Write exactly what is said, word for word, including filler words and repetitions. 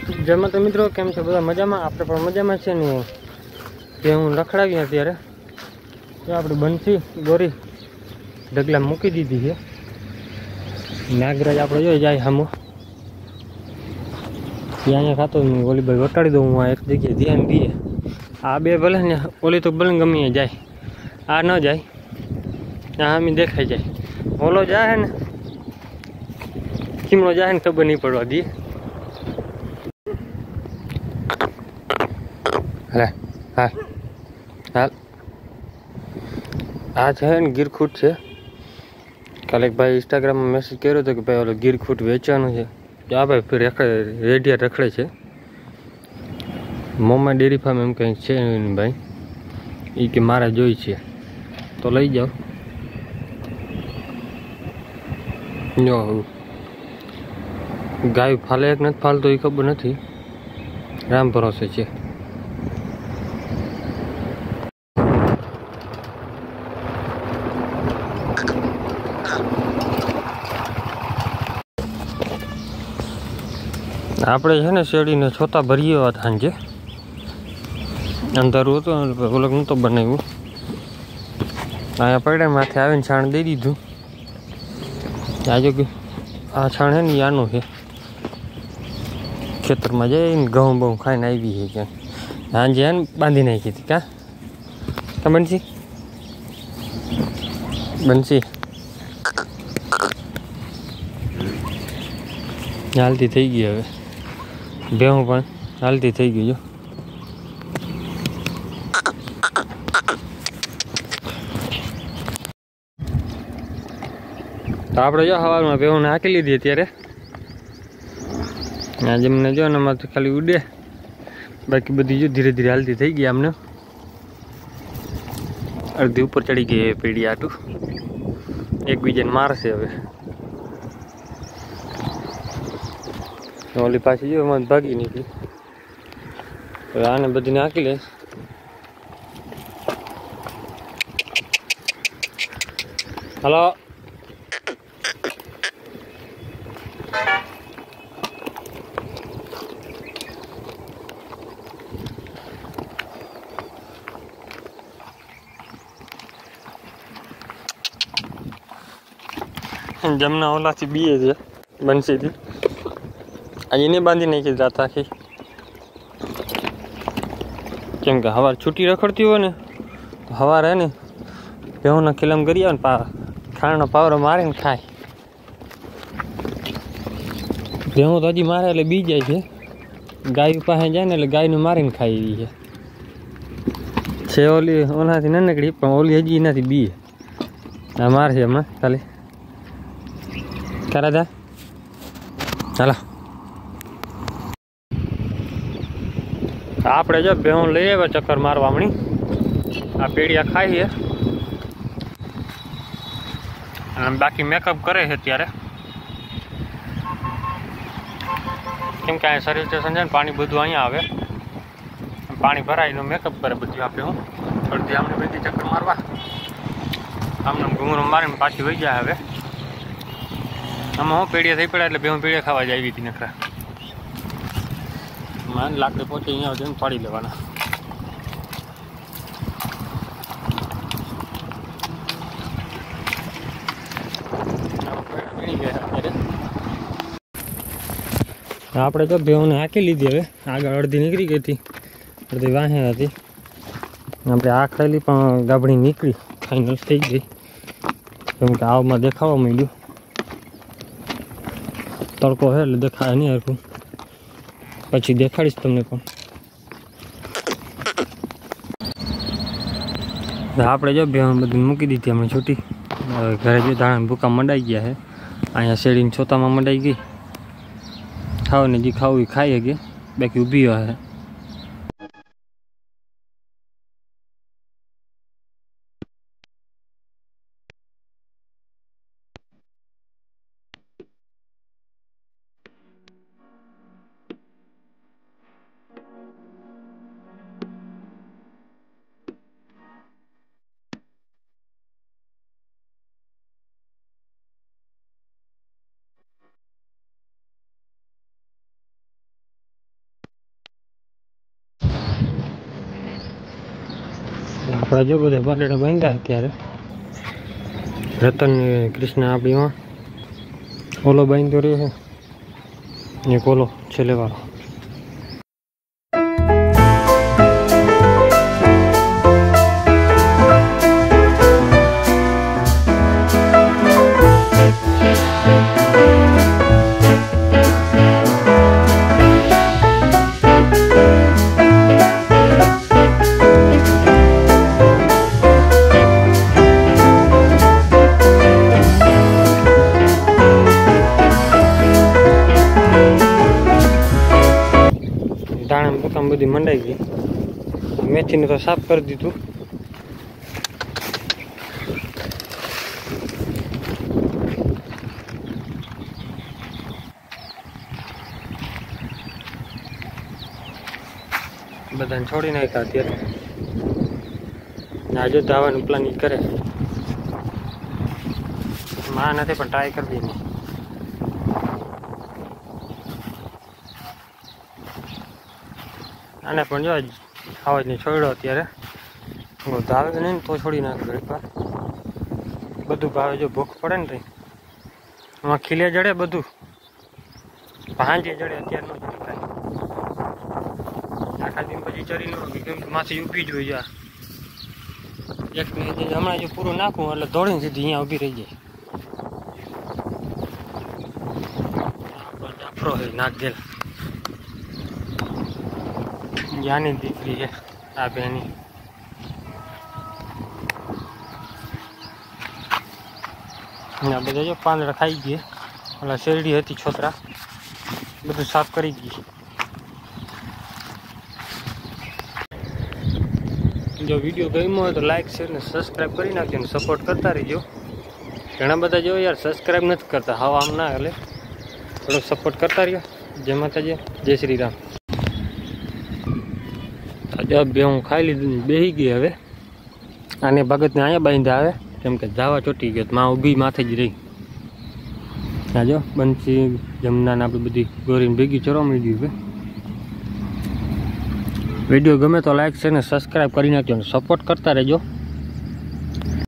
जय माता मित्रों, केम छो बधा मजामां? आपणे पण मजामां छे ने। ते हूँ रखड़ावी अत्यारे तो आपणी बंसी दोरी ढगला मूकी दीधी है। नागराज आपणे जो जाय हमो ત્યાં ખાતો નહીં। ઓલી ભાઈ વટાડી દઉં હું આ એક જગ્યાએ ધ્યાન દઈએ। આ બે ભલે ને ઓલી તો ભલે ગમે જાય, આ ન જાય, ત્યાં અમે દેખાઈ જાય। ઓલો જાય ને ખીમલો જાય ને ખબર નહીં પડવા દઈએ। હા હા હાલ આ છે ને ગીરખૂટ છે। કાલે એક ભાઈ ઇન્સ્ટાગ્રામમાં મેસેજ કર્યો હતો કે ભાઈ ઓલો ગીરખૂટ વેચવાનું છે। આ ભાઈ ફરી રખડે રેડિયા રખડે છે। મોમા ડેરી ફાર્મ એમ કંઈક છે ભાઈ, એ કે મારે જોઈ છે તો લઈ જાઓ। જો ગાય ફાલે એક નથી ફાલતો એ ખબર નથી, રામ ભરોસે છે। આપણે છે ને શેરડીને છોતા ભરીએ વાત સાંજે, અંધારું હતું ઓલગ નહોતો બનાવ્યું। અહીંયા પડ્યા માથે આવીને છાણ દઈ દીધું। આજે કે આ છાણ છે ને આનું છે, ખેતરમાં જઈને ઘઉં બહુ ખાઈને આવી છે ક્યાંક। સાંજે એને બાંધી નાખી હતી કાં કાં બનશી બનશી હાલતી થઈ ગઈ। હવે ભેહું પણ હાલતી થઈ ગઈ। જો તો આપણે જો સવારમાં ભેહુંને હાંકી લીધી અત્યારે। આજે મને જો ને માથે ખાલી ઉડે, બાકી બધી જો ધીરે ધીરે હાલતી થઈ ગઈ। આમને અડધી ઉપર ચડી ગઈ પેઢી આટું, એકબીજાને મારશે હવે। ઓલી પાછી જો એમાં ભાગી નીકળી, આને બધી નાખી લે। હલો જમના ઓલાથી બીએ છે બંસીથી, આજે એને બાંધી નાખી રાત આખી, કેમ કે હવાર છૂટી રખડતી હોય ને તો હવાર હે ને ભેહુંના ખીલામ કરી આવે ને પા ખાણનો પાવરો મારે ને ખાય। ભેહું તો હજી મારે એટલે બી જાય છે, ગાય પાસે જાય ને એટલે ગાયને મારીને ખાઈ રહી છે। છે ઓલી ઓનાથી ન નીકળી પણ ઓલી હજી એનાથી બીએ, આ મારશે હમણાં ખાલી તારા જા ચાલો। આપણે જો ભેહું લઈ આવ્યા ચક્કર મારવા હમણી, આ પેડિયા ખાઈએ અને બાકી મેકઅપ કરે છે અત્યારે, કેમ કે અહીંયા સર્વિસ સ્ટેશન છે ને પાણી બધું અહીંયા આવે, પાણી ભરાયનો મેકઅપ કરે બધું। આપણે હું અડધી આમને બધી ચક્કર મારવા આમને ઘૂંઘરો મારીને પાછી વહી જાય। હવે આમાં હું પેડિયા થઈ પડ્યા એટલે ભેહું પેડિયા ખાવા જ આવી હતી નખરા, માન લાકડી પહોંચી અહીંયા જઈને પાડી લેવાના। આપણે તો ભેહુંને હાંકી લીધી, હવે આગળ અડધી નીકળી ગઈ હતી, અડધી વાહે હતી। આપણે આ ખાયેલી પણ ગાભડી નીકળી ફાઇનલ થઈ ગઈ, કેમ કે આવમાં દેખાવા માંડ્યું, તડકો છે એટલે દેખાય નહીં હરખું, પછી દેખાડીશ તમને પણ। આપણે જો ભેહું બધી મૂકી દીધી હમણાં છૂટી, ઘરે જો દાણા ભૂકા મંડાઈ ગયા છે, અહીંયા શેરડીને છોતામાં મંડાઈ ગઈ, ખાવાને જે ખાવું એ ખાઈ શકે, બાકી ઊભી હોય। આપણા જો બધા પાલડા બાંધ્યા અત્યારે રતન ને કૃષ્ણ આપણીમાં ઓલો બાંધતો રહ્યો છે એક ઓલો છેલ્લે વાળો દાણા બકામ બધી મંડાઈ ગઈ મેથીને તો સાફ કરી દીધું બધાને છોડી નાખ્યા અત્યારે આજે ધાવાનું પ્લાનિંગ કરે માં નથી પણ ટ્રાય કરી દઈએ આને પણ જો આવાજ ને છોડ્યો અત્યારે ધાવે તો નહીં તો છોડી નાખ્યો એકવાર બધું ભાવે જો ભૂખ પડે ને તઈ એમાં ખીલે જડે બધું ભાંજે જડે અત્યારે ન જડે કાંઈ આખા દિન પછી ચરી ન કેમ કે માથી ઊભી જ હોય એક મિનિટ હમણાં જો પૂરું નાખું એટલે દોડીને સીધી અહીંયા ઊભી રહી જાય ડાફરો છે નાક ગેલ યાની દીકરી છે આ બેની આ બધા જો પાંદડા ખાઈ ગઈ ઓલા શેરડી હતી છોતરા બધું સાફ કરી ગઈ જો વિડીયો ગમ્યો હોય તો લાઈક શેર ને સબસ્ક્રાઈબ કરી નાખજો ને સપોર્ટ કરતા રહીજો ઘણા બધા જો યાર સબસ્ક્રાઈબ નથી કરતા હા આમ ના એટલે થોડો સપોર્ટ કરતા રહ્યો જય માતાજી જય શ્રી રામ જબ બે હું ખાઈ લીધું બેસી ગઈ હવે આને ભગતને અહીંયા બાંધ્યા આવે કેમ કે ધાવા ચોટી ગયો માં ઊભી માથે જ રહી આ જો બંસી જમનાને આપણે બધી ગોરીને ભેગી ચરવા મળી ગયું વિડીયો ગમે તો લાઈક છે ને સબસ્ક્રાઈબ કરી નાખજો ને સપોર્ટ કરતા રહેજો